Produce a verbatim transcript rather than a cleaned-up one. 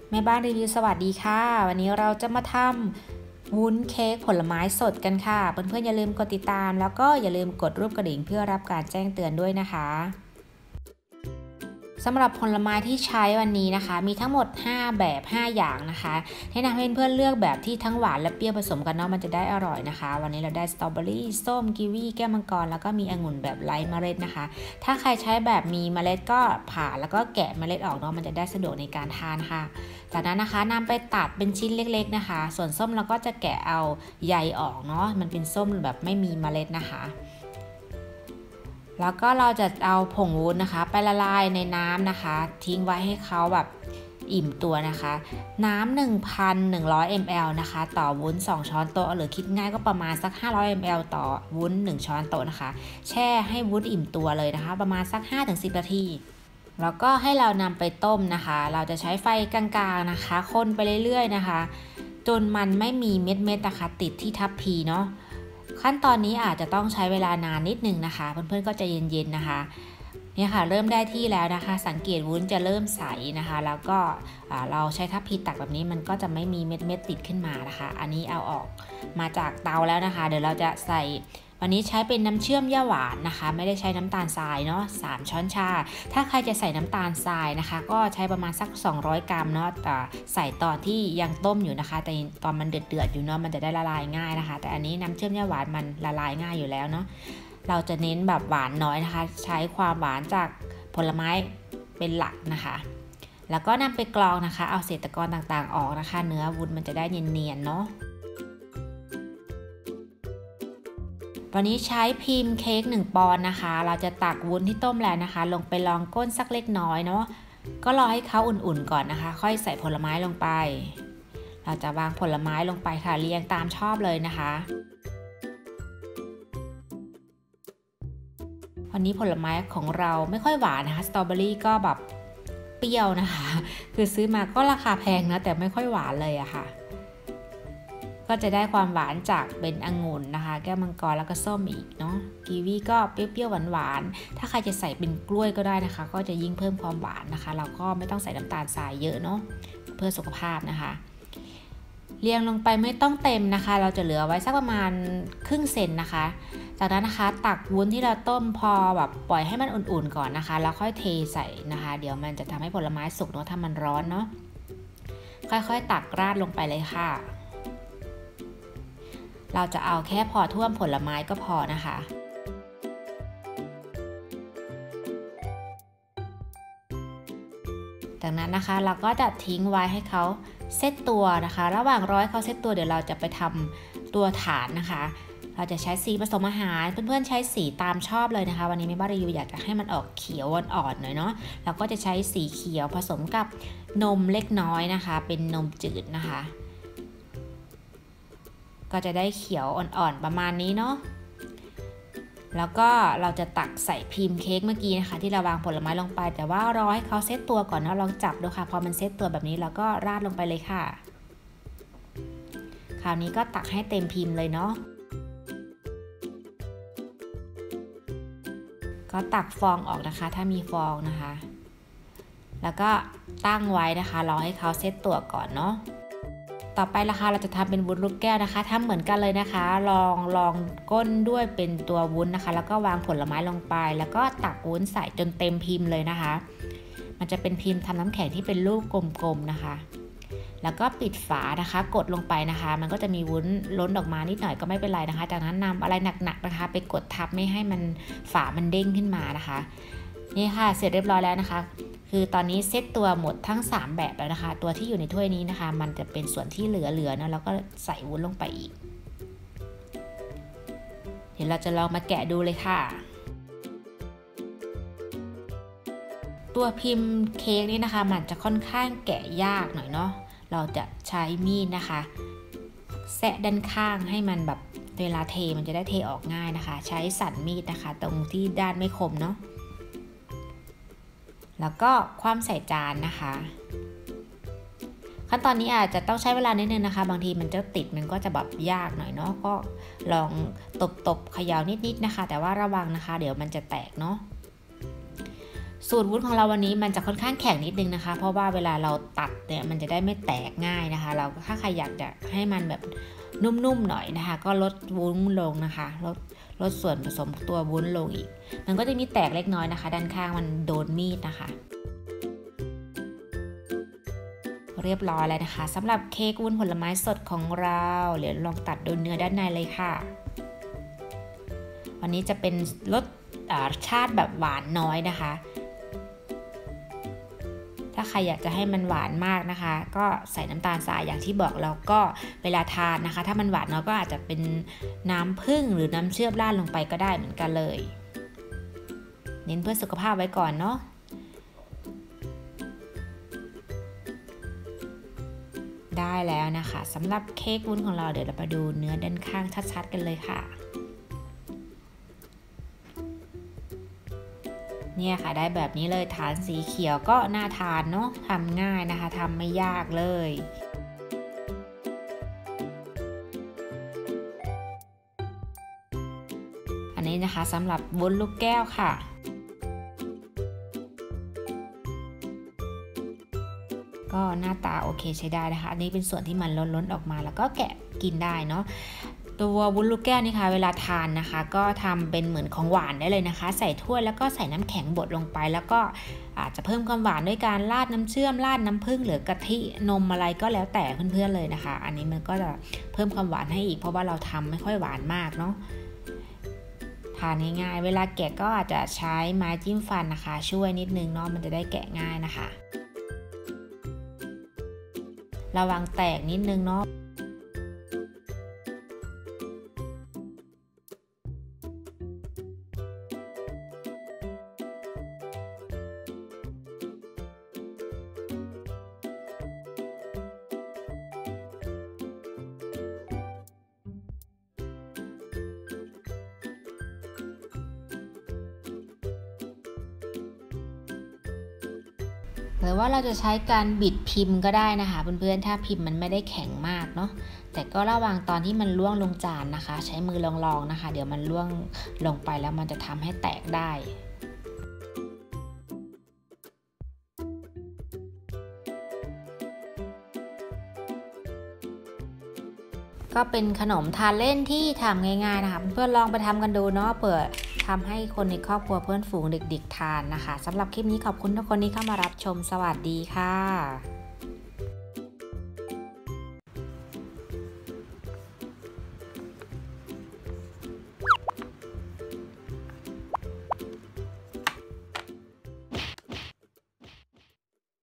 แม่บ้านรีวิวสวัสดีค่ะวันนี้เราจะมาทำวุ้นเค้กผลไม้สดกันค่ะเพื่อนๆอย่าลืมกดติดตามแล้วก็อย่าลืมกดรูปกระดิ่งเพื่อรับการแจ้งเตือนด้วยนะคะสำหรับผลไม้ที่ใช้วันนี้นะคะมีทั้งหมดห้าแบบห้าอย่างนะคะแนะนำให้เพื่อนเลือกแบบที่ทั้งหวานและเปรี้ยวผสมกันเนาะมันจะได้อร่อยนะคะวันนี้เราได้สตรอเบอรี่ส้มกีวีแก้วมังกรแล้วก็มีองุ่นแบบไร้เมล็ดนะคะถ้าใครใช้แบบมีเมล็ดก็ผ่าแล้วก็แกะเมล็ดออกเนาะมันจะได้สะดวกในการทานค่ะจากนั้นนะคะนำไปตัดเป็นชิ้นเล็กๆนะคะส่วนส้มเราก็จะแกะเอาใยออกเนาะมันเป็นส้มแบบไม่มีเมล็ดนะคะแล้วก็เราจะเอาผงวุ้นนะคะไปละลายในน้ำนะคะทิ้งไว้ให้เขาแบบอิ่มตัวนะคะน้ำ หนึ่งพันหนึ่งร้อย มิลลิลิตร นะคะต่อวุ้นสองช้อนโต๊ะหรือคิดง่ายก็ประมาณสักห้าร้อย มิลลิลิตร ต่อวุ้นหนึ่งช้อนโต๊ะนะคะแช่ให้วุ้นอิ่มตัวเลยนะคะประมาณสัก ห้าถึงสิบ นาทีแล้วก็ให้เรานำไปต้มนะคะเราจะใช้ไฟกลางๆนะคะคนไปเรื่อยๆนะคะจนมันไม่มีเม็ดๆนะคะติดที่ทัพพีเนาะขั้นตอนนี้อาจจะต้องใช้เวลานานนิดนึงนะคะเพื่อนๆก็จะเย็นๆนะคะเนี่ยค่ะเริ่มได้ที่แล้วนะคะสังเกตวุ้นจะเริ่มใสนะคะแล้วก็เราใช้ทัพพีตักแบบนี้มันก็จะไม่มีเม็ดๆติดขึ้นมานะคะอันนี้เอาออกมาจากเตาแล้วนะคะเดี๋ยวเราจะใส่วันนี้ใช้เป็นน้ำเชื่อมย่าหวานนะคะไม่ได้ใช้น้ำตาลทรายเนาะสามช้อนชาถ้าใครจะใส่น้ำตาลทรายนะคะก็ใช้ประมาณสักสองร้อยกรัมเนาะแต่ใส่ตอนที่ยังต้มอยู่นะคะแต่ตอนมันเดือดเดือดอยู่เนาะมันจะได้ละลายง่ายนะคะแต่อันนี้น้ำเชื่อมย่าหวานมันละลายง่ายอยู่แล้วเนาะเราจะเน้นแบบหวานน้อยนะคะใช้ความหวานจากผลไม้เป็นหลักนะคะแล้วก็นำไปกรองนะคะเอาเศษตะกอนต่างๆออกนะคะเนื้อวุ้นมันจะได้เนียนๆเนาะวันนี้ใช้พิมพ์เค้กหนึ่งปอนด์นะคะเราจะตักวุ้นที่ต้มแล้วนะคะลงไปรองก้นสักเล็กน้อยเนาะก็รอให้เขาอุ่นๆก่อนนะคะค่อยใส่ผลไม้ลงไปเราจะวางผลไม้ลงไปค่ะเรียงตามชอบเลยนะคะวันนี้ผลไม้ของเราไม่ค่อยหวานนะคะสตรอเบอรี่ก็แบบเปรี้ยวนะคะคือซื้อมาก็ราคาแพงนะแต่ไม่ค่อยหวานเลยอะค่ะก็จะได้ความหวานจากเป็นองุ่นนะคะแก้วมังกรแล้วก็ส้มอีกเนาะกีวีก็เปรี้ยวๆหวานๆถ้าใครจะใส่เป็นกล้วยก็ได้นะคะก็จะยิ่งเพิ่มความหวานนะคะเราก็ไม่ต้องใส่น้ำตาลทรายเยอะเนาะเพื่อสุขภาพนะคะเรียงลงไปไม่ต้องเต็มนะคะเราจะเหลือไว้สักประมาณครึ่งเซนนะคะจากนั้นนะคะตักวุ้นที่เราต้มพอแบบปล่อยให้มันอุ่นๆก่อนนะคะแล้วค่อยเทใส่นะคะเดี๋ยวมันจะทำให้ผลไม้สุกเนาะถ้ามันร้อนเนาะค่อยๆตักราดลงไปเลยค่ะเราจะเอาแค่พอท่วมผลไม้ก็พอนะคะจากนั้นนะคะเราก็จะทิ้งไว้ให้เขาเซตตัวนะคะระหว่างรอให้เขาเซตตัวเดี๋ยวเราจะไปทำตัวฐานนะคะเราจะใช้สีผสมอาหารเพื่อนๆใช้สีตามชอบเลยนะคะวันนี้แม่บ้านรีวิวอยากจะให้มันออกเขียวอ่อนๆหน่อยเนาะเราก็จะใช้สีเขียวผสมกับนมเล็กน้อยนะคะเป็นนมจืดนะคะก็จะได้เขียวอ่อนๆประมาณนี้เนาะแล้วก็เราจะตักใส่พิมพ์เค้กเมื่อกี้นะคะที่เราวางผลไม้ลงไปแต่ว่ารอให้เขาเซตตัวก่อนนะลองจับดูค่ะพอมันเซตตัวแบบนี้เราก็ราดลงไปเลยค่ะคราวนี้ก็ตักให้เต็มพิมพ์เลยเนาะก็ตักฟองออกนะคะถ้ามีฟองนะคะแล้วก็ตั้งไว้นะคะรอให้เขาเซตตัวก่อนเนาะต่อไปนะคะเราจะทำเป็นวุ้นลูกแก้วนะคะทำเหมือนกันเลยนะคะลองลองก้นด้วยเป็นตัววุ้นนะคะแล้วก็วางผลไม้ลงไปแล้วก็ตักวุ้นใส่จนเต็มพิมพ์เลยนะคะมันจะเป็นพิมพ์ทำน้ำแข็งที่เป็นลูกกลมๆนะคะแล้วก็ปิดฝานะคะกดลงไปนะคะมันก็จะมีวุ้นล้นออกมานิดหน่อยก็ไม่เป็นไรนะคะจากนั้นนำอะไรหนักๆนะคะไปกดทับไม่ให้มันฝามันเด้งขึ้นมานะคะนี่ค่ะเสร็จเรียบร้อยแล้วนะคะคือตอนนี้เซตตัวหมดทั้งสามแบบแล้วนะคะตัวที่อยู่ในถ้วยนี้นะคะมันจะเป็นส่วนที่เหลือๆนะแล้วก็ใส่วุ้นลงไปอีกเดี๋ยวเราจะลองมาแกะดูเลยค่ะตัวพิมพ์เค้กนี้นะคะมันจะค่อนข้างแกะยากหน่อยเนาะเราจะใช้มีดนะคะแซะด้านข้างให้มันแบบเวลาเทมันจะได้เทออกง่ายนะคะใช้สันมีดนะคะตรงที่ด้านไม่คมเนาะแล้วก็คว่ำใส่จานนะคะขั้นตอนนี้อาจจะต้องใช้เวลานิดนึงนะคะบางทีมันจะติดมันก็จะแบบยากหน่อยเนาะก็ลองตบๆเขย่านิดๆนะคะแต่ว่าระวังนะคะเดี๋ยวมันจะแตกเนาะสูตรวุ้นของเราวันนี้มันจะค่อนข้างแข็งนิดนึงนะคะเพราะว่าเวลาเราตัดเนี่ยมันจะได้ไม่แตกง่ายนะคะเราถ้าใครอยากจะให้มันแบบนุ่มๆหน่อยนะคะก็ลดวุ้นลงนะคะลดลดส่วนผสมตัววุ้นลงอีกมันก็จะมีแตกเล็กน้อยนะคะด้านข้างมันโดนมีดนะคะเรียบร้อยแล้วนะคะสำหรับเค้กวุ้นผลไม้สดของเราเดี๋ยวลองตัดดูเนื้อด้านในเลยค่ะวันนี้จะเป็นรสชาติแบบหวานน้อยนะคะถ้าใครอยากจะให้มันหวานมากนะคะก็ใส่น้ำตาลทรายอย่างที่บอกแล้วก็เวลาทานนะคะถ้ามันหวานน้อยก็อาจจะเป็นน้ำผึ้งหรือน้ำเชื่อมราดลงไปก็ได้เหมือนกันเลยเน้นเพื่อสุขภาพไว้ก่อนเนาะได้แล้วนะคะสำหรับเค้กวุ้นของเราเดี๋ยวเราไปดูเนื้อด้านข้างชัดๆกันเลยค่ะเนี่ยค่ะได้แบบนี้เลยฐานสีเขียวก็น่าทานเนาะทำง่ายนะคะทำไม่ยากเลยอันนี้นะคะสำหรับวุ้นลูกแก้วค่ะก็หน้าตาโอเคใช้ได้นะคะอันนี้เป็นส่วนที่มันล้นๆออกมาแล้วก็แกะกินได้เนาะตัววุ้นลูกแก้วนี่ค่ะเวลาทานนะคะก็ทำเป็นเหมือนของหวานได้เลยนะคะใส่ถ้วยแล้วก็ใส่น้ำแข็งบดลงไปแล้วก็อาจจะเพิ่มความหวานด้วยการราดน้ำเชื่อมราดน้ำผึ้งหรือกะทินมอะไรก็แล้วแต่เพื่อนๆเลยนะคะอันนี้มันก็จะเพิ่มความหวานให้อีกเพราะว่าเราทำไม่ค่อยหวานมากเนาะทานง่ายๆเวลาแกะก็อาจจะใช้ไม้จิ้มฟันนะคะช่วยนิดนึงเนาะมันจะได้แกะง่ายนะคะระวังแตกนิดนึงเนาะหรือว่าเราจะใช้การบิดพิมพ์ก็ได้นะคะเพื่อนๆถ้าพิมพ์มันไม่ได้แข็งมากเนาะแต่ก็ระวังตอนที่มันล่วงลงจานนะคะใช้มือลองๆนะคะเดี๋ยวมันล่วงลงไปแล้วมันจะทำให้แตกได้ก็เป็นขนมทานเล่นที่ทำง่ายๆนะคะเพื่อนๆลองไปทำกันดูเนาะเผื่อทำให้คนในครอบครัวเพื่อนฝูงเด็กๆทานนะคะสำหรับคลิปนี้ขอบคุณทุกคนที่เข้ามารับชมสวัสดีค่ะ